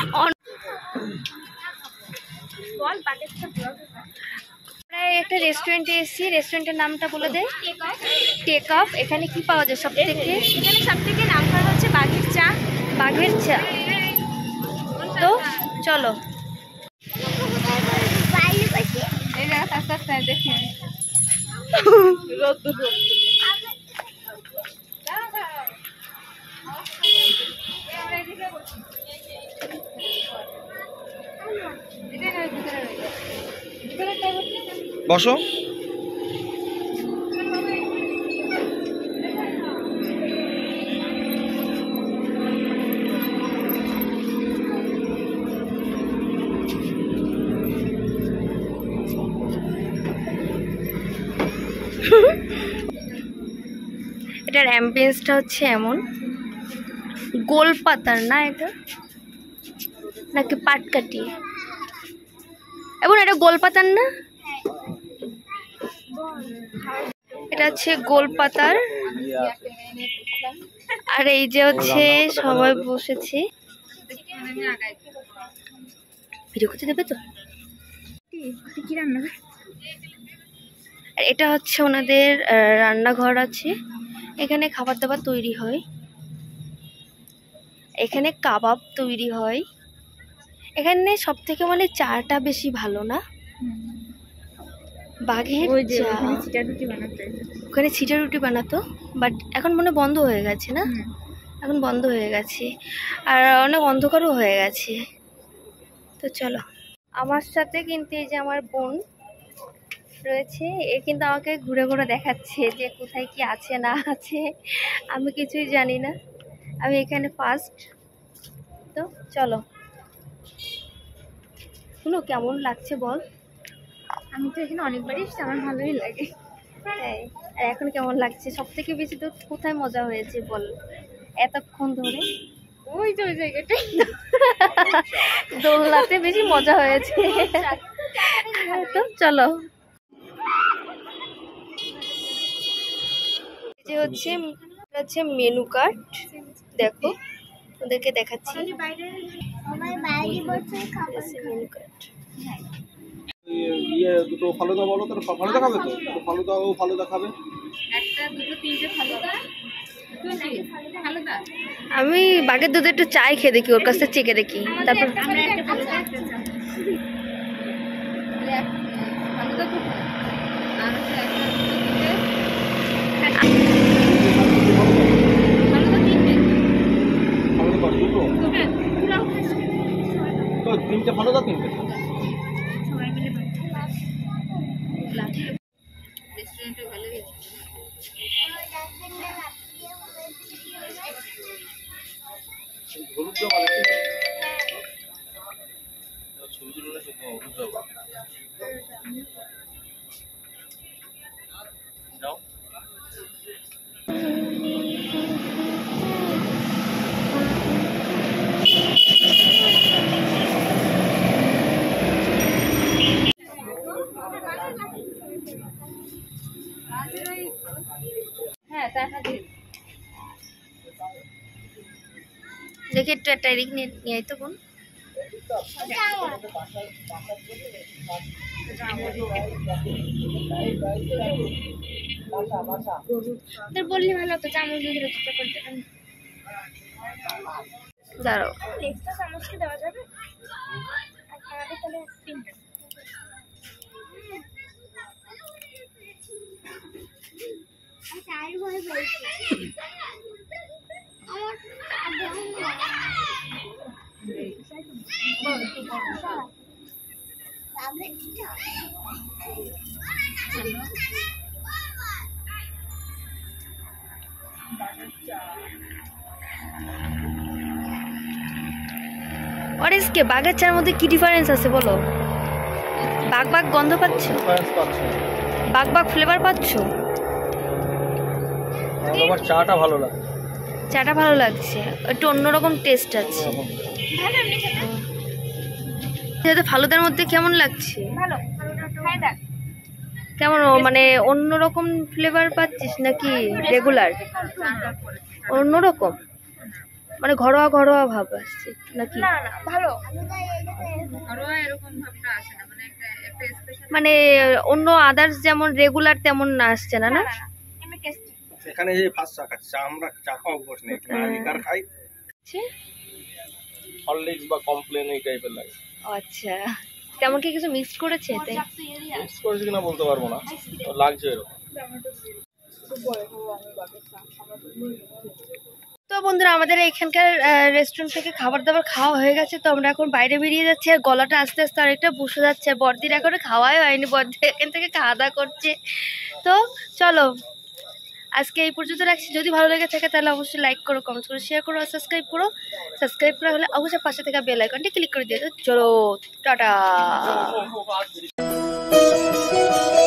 একটা রেস্টুরেন্টে এসেছি, রেস্টুরেন্টের নামটা বলে দে। Take off. এখানে কি পাওয়া যায় সব থেকে? এখানে সব থেকে নাম করা হচ্ছে বাঘের চা। বাঘের চা। তো চলো। বসো। এটার অ্যাম্বিয়েন্সটা হচ্ছে এমন, গোল পাতার না এটা, নাকি পাটকাটি? এবং এটা গোল পাতার না, এটা হচ্ছে গোল পাতার। আর এই যে হচ্ছে সবাই বসেছে, ভিডিও করতে দেবে তো? আর এটা হচ্ছে ওনাদের রান্নাঘর আছে, এখানে খাবার দাবার তৈরি হয়, এখানে কাবাব তৈরি হয়। এখানে সব থেকে মানে চাটা বেশি ভালো না, বাঘের চা। ওখানে ছিটা রুটি বানাতো, বাট এখন মনে বন্ধ হয়ে গেছে না? এখন বন্ধ হয়ে গেছে, আর অনেক অন্ধকারও হয়ে গেছে। তো চলো, আমার সাথে কিন্তু এই যে আমার বোন রয়েছে, এ কিন্তু আমাকে ঘুরে ঘুরে দেখাচ্ছে যে কোথায় কি আছে না আছে, আমি কিছুই জানি না, আমি এখানে ফার্স্ট। তো চলো, শুনো কেমন লাগছে বল। আমি তো এখানে অনেকবারই এসেছি, আমার ভালোই লাগে। হ্যাঁ, আর এখন কেমন লাগছে? সব থেকে বেশি তো কোথায় মজা হয়েছে বল এতক্ষণ ধরে? ওই যে ওই জায়গাটাই দোলনাতে বেশি মজা হয়েছে। তো চলো, যে হচ্ছে মেনু কার্ড, দেখো ওদেরকে দেখাচ্ছি মেনু কার্ড। দুটো ফালুদা বলো, তাহলে ফালুদা খাবে তো? ফালুদা ও ফালুদা খাবে। একটা দুটো তিনটে ফালুদা। আমি বাঘের দুধে একটু চাই খেয়ে দেখি, ওর কাছ থেকে চেখে দেখি, তারপর আমরা একটা ফালুদা একটা চা। ফালুদা তো আর হচ্ছে একটা ফালুদা তিনটে। ফালুদা কত? দুটো? হ্যাঁ, পুরাও খাচ্ছি। তো তিনটে ফালুদা, তিনটে। সবাই মিলে রেস্টুরেন্টে ভালো হয়েছে। হলুদ জবা নাকি? ছবি তুলে হলুদ জবা যাও। হ্যাঁ, টাকা দিই। দেখি একটু একটা এদিক নিয়ে তো বোন। তোর বললি ভালো হতো, চামচ দিয়ে রোস্টটা করতে। দাঁড়াও, এক্সট্রা চামচ কি দেওয়া যাবে? আমাদের তাহলে তিনটে। হোয়াট ইজ কে বাঘের চার মধ্যে কি ডিফারেন্স আছে বলো? বাঘ বাঘ গন্ধ পাচ্ছ? বাঘ বাঘ ফ্লেভার পাচ্ছ? আমার চাটা ভালো লাগে। চাটা ভালো লাগছে, একটু অন্যরকম টেস্ট আছে। যেহেতু ফালুদার মধ্যে কেমন লাগছে? ভালো, খাই দেখ কেমন, মানে অন্যরকম ফ্লেভার পাচ্ছিস নাকি রেগুলার? অন্যরকম মানে ঘরোয়া ঘরোয়া ভাব আসছে নাকি? না না ভালো। মানে অন্য আদার্স যেমন রেগুলার তেমন না আসছে না না? এমনি টেস্টি। এখানে এই ফার্স্ট চা খাচ্ছি, আমরা চা খাওয়া অভ্যাস নেই, লিকার খাই, হরলিক্স বা কমপ্লেন এই টাইপের লাগে। আচ্ছা, তেমন কি কিছু মিক্স করেছে এতে? মিক্স করেছি কিনা বলতে পারবো না, তো লাগছে এরকম। তো বন্ধুরা, আমাদের এখানকার রেস্টুরেন্ট থেকে খাবার দাবার খাওয়া হয়ে গেছে, তো আমরা এখন বাইরে বেরিয়ে যাচ্ছি। আর গলাটা আস্তে আস্তে অনেকটা বসে যাচ্ছে, বর্দির এখনো খাওয়াই হয়নি, বর্দি এখান থেকে খাওয়া দাওয়া করছে। তো চলো আজকে এই পর্যন্ত রাখছি। যদি ভালো লেগে থাকে তাহলে অবশ্যই লাইক করো, কমেন্ট করো, শেয়ার করো, সাবস্ক্রাইব করো। সাবস্ক্রাইব করা হলে অবশ্যই পাশে থাকা বেল আইকনটি ক্লিক করে দিও। চলো টাটা।